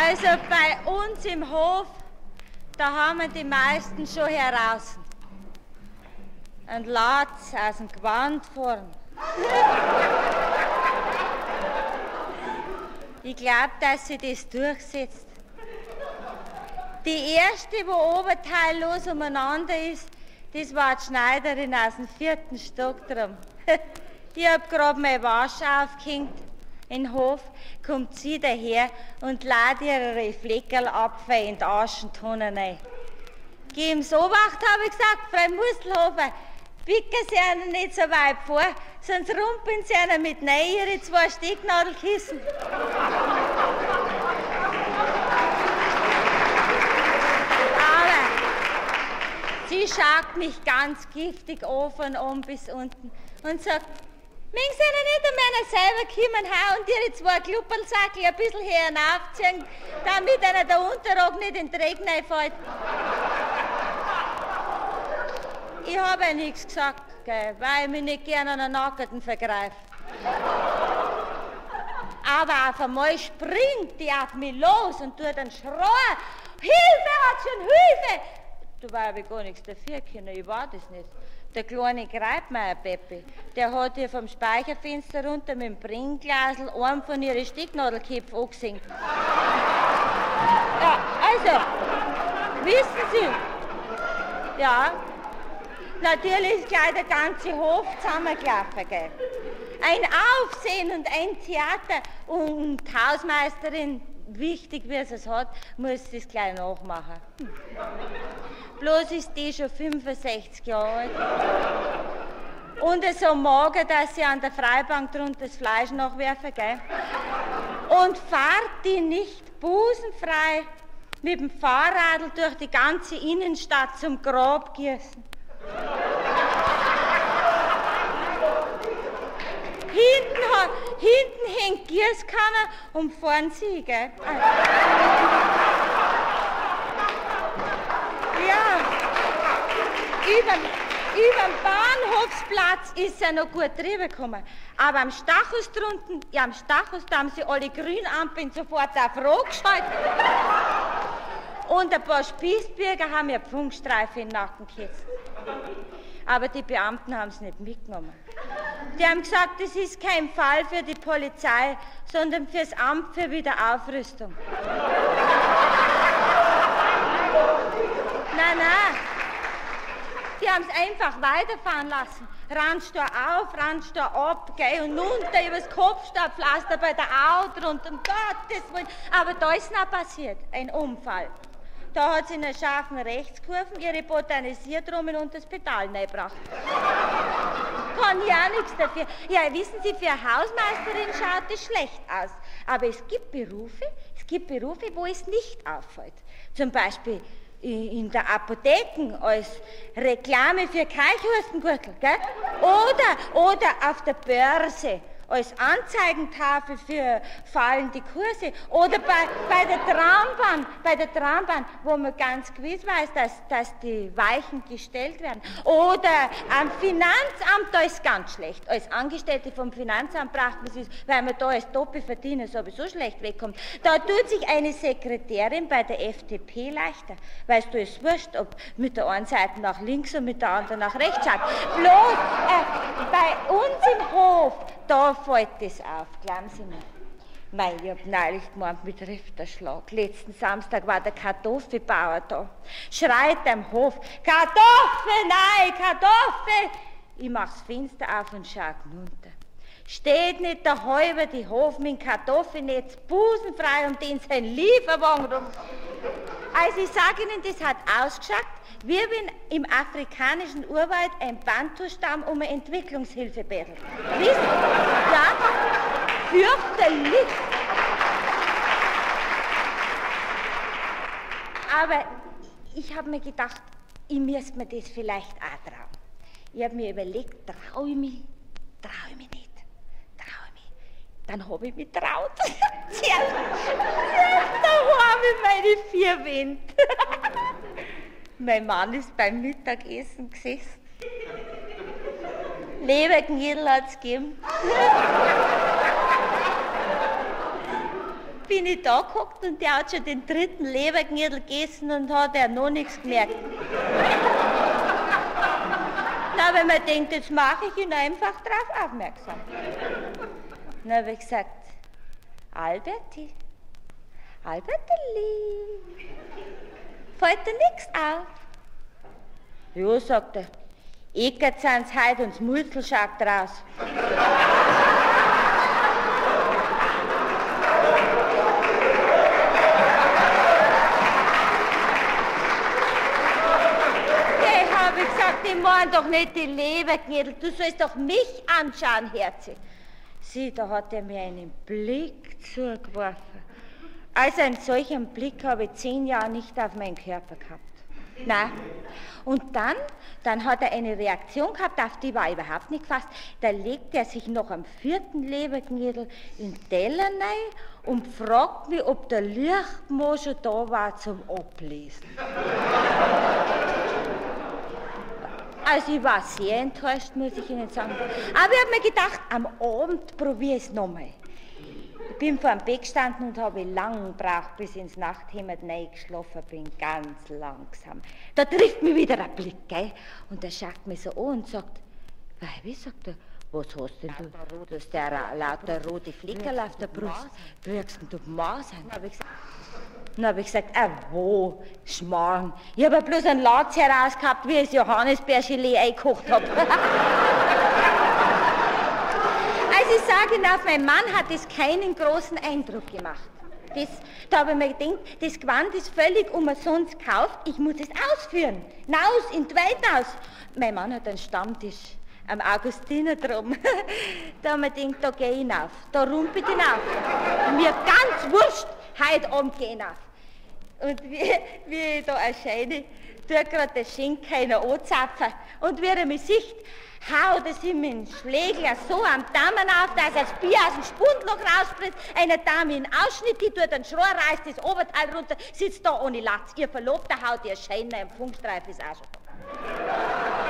Also bei uns im Hof, da haben wir die meisten schon heraus. Ein Latz aus dem Gewand vorn. Ich glaube, dass sie das durchsetzt. Die erste, wo oberteillos umeinander ist, das war die Schneiderin aus dem 4. Stock drum. Ich hab grad meine Wasche aufgehängt. In den Hof kommt sie daher und lädt ihre Fleckerl Apfel in die Aschentonne rein. Geh ihm so Obacht, habe ich gesagt, Frau Mustelhofer, picken Sie einen nicht so weit vor, sonst rumpeln Sie einen mit rein Ihre 2 Stecknadelkissen. Aber sie schaut mich ganz giftig an von oben bis unten und sagt, mögen Sie nicht an meiner selber kommen und Ihre 2 Klupperlsackel ein bisschen hinaufziehen, damit einer der Unterrock nicht in den Dreck reinfällt. Ich habe ja nichts gesagt, gell, weil ich mich nicht gerne an einen Nackerten vergreife. Aber auf einmal springt die auf mich los und tut einen Schrei. Hilfe, hat schon Hilfe! Da habe ich gar nichts dafür können, ich war das nicht. Der kleine Greibmeier Peppi, der hat hier vom Speicherfenster runter mit dem Bringglasl einen von ihren Stecknadelköpfen angesehen. Ja, also, wissen Sie, ja, natürlich ist gleich der ganze Hof zusammengelaufen, gell. Ein Aufsehen und ein Theater und die Hausmeisterin, wichtig wie es hat, muss das gleich nachmachen. Bloß ist die schon 65 Jahre alt. Und so mager, dass sie an der Freibank drunter das Fleisch nachwerfen, gell? Und fahrt die nicht busenfrei mit dem Fahrradl durch die ganze Innenstadt zum Grab gießen. Hinten hängt Gießkanne und vorn sie, gell? Ja, überm Bahnhofsplatz ist er noch gut drüber gekommen. Aber am Stachus drunten, ja am Stachus, da haben sie alle Grünampeln sofort auf Rot geschaltet. Und ein paar Spießbürger haben mir Funkstreife in den Nacken gehetzt. Aber die Beamten haben es nicht mitgenommen. Die haben gesagt, das ist kein Fall für die Polizei, sondern fürs Amt für Wiederaufrüstung. Nein, die haben es einfach weiterfahren lassen. Randstau auf, Randstau ab, gell, und runter übers Kopfsteinpflaster bei der Au drunter, um Gottes Willen. Aber da ist noch passiert, ein Unfall. Da hat sie in einer scharfen Rechtskurve ihre Botanisiertrommeln unter das Pedal reingebracht. Kann ja nichts dafür. Ja, wissen Sie, für eine Hausmeisterin schaut das schlecht aus. Aber es gibt Berufe, wo es nicht auffällt. Zum Beispiel in der Apotheke als Reklame für Keichhurstengürtel, gell? Oder auf der Börse als Anzeigentafel für fallende Kurse oder bei der Trambahn, wo man ganz gewiss weiß, dass die Weichen gestellt werden. Oder am Finanzamt, da ist ganz schlecht. Als Angestellte vom Finanzamt braucht man es, weil man da als Doppelverdiener sowieso schlecht wegkommt. Da tut sich eine Sekretärin bei der FDP leichter, weil es da ist wurscht, ob mit der einen Seite nach links und mit der anderen nach rechts schaut. Bloß bei uns im Hof, da fällt das auf, glauben Sie mir. Mei, ich hab neulich gemeint, mit Rifterschlag. Letzten Samstag war der Kartoffelbauer da. Schreit am Hof, Kartoffel, nein, Kartoffel! Ich mach's Fenster auf und schau runter. Steht nicht der halbe die Hof mit dem Kartoffelnetz busenfrei und den sein Lieferwagen rum. Also ich sage Ihnen, das hat ausgeschaut, wie wenn im afrikanischen Urwald ein Bantu-Stamm um eine Entwicklungshilfe bettelt. Wissen Sie? Ja? Fürchterlich. Aber ich habe mir gedacht, ich müsste mir das vielleicht auch trauen. Ich habe mir überlegt, traue ich mich nicht. Dann habe ich mich getraut. Da haben wir meine 4 Wände. Mein Mann ist beim Mittagessen gesessen. Leberknödel hat es gegeben. bin ich da geguckt und der hat schon den dritten Leberknödel gegessen und hat er noch nichts gemerkt. Na, wenn man denkt, jetzt mache ich ihn einfach drauf aufmerksam. Dann habe ich gesagt, Alberti, fällt dir nichts auf? Ja, sagt er, Eckert sind's heut und das Mulzel schaut raus. Habe ich gesagt, ich meine doch nicht die Leberknödel, du sollst doch mich anschauen, Herzi. Sieh, da hat er mir einen Blick zugeworfen. Also einen solchen Blick habe ich 10 Jahre nicht auf meinen Körper gehabt. Nein. Und dann hat er eine Reaktion gehabt, auf die war ich überhaupt nicht gefasst. Da legt er sich noch am 4. Leberknödel in den Teller rein und fragt mich, ob der Lichtmann schon da war zum Ablesen. Also ich war sehr enttäuscht, muss ich Ihnen sagen. Aber ich habe mir gedacht, am Abend probiere ich es nochmal. Ich bin vor dem Bett gestanden und habe lang gebraucht, bis ich ins Nachthemd reingeschlafen bin, ganz langsam. Da trifft mich wieder ein Blick, gell? Und er schaut mich so an und sagt, Weibi, sagt er, was hast denn du? Du hast ja lauter rote Fleckerl auf der Brust. Wirkst denn du Masern? Dann habe ich gesagt, wo, Schmarrn. Ich habe ja bloß einen Latz herausgehabt, wie ich das Johannisbeergelee eingekocht habe. Also ich sage Ihnen, auf meinen Mann hat das keinen großen Eindruck gemacht. Da habe ich mir gedacht, das Gewand ist völlig umsonst gekauft, ich muss es ausführen. Naus, in die Welt aus. Mein Mann hat einen Stammtisch am Augustiner drum. Da haben wir gedacht, da gehe ich hinauf, da rumpel ich hinauf. Mir ganz wurscht, heute Abend gehe ich hinauf. Und wie ich da erscheine, tut gerade der Schenkeiner anzapfen. Und wie er mich sieht, haut es ihm mit dem Schlägler so am Daumen auf, dass er das Bier aus dem Spundloch rausspritzt. Eine Dame in Ausschnitt, die tut einen Schrohr, reißt das Oberteil runter, sitzt da ohne Latz. Ihr Verlobter haut ihr Scheiner im Funkstreif ist auch schon da.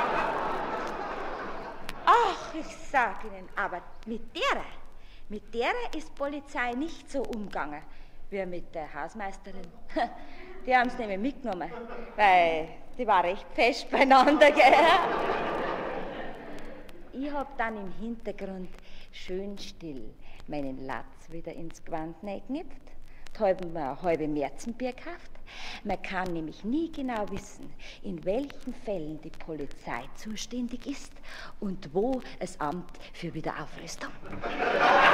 Ach, ich sag Ihnen, aber mit derer ist Polizei nicht so umgegangen wie mit der Hausmeisterin. Die haben es nämlich mitgenommen, weil die war recht fest beieinander, gell? Ich hab dann im Hintergrund schön still meinen Latz wieder ins Gewand reingeknüpft, haben wir eine halbe Märzenbier gekauft. Man kann nämlich nie genau wissen, in welchen Fällen die Polizei zuständig ist und wo das Amt für Wiederaufrüstung.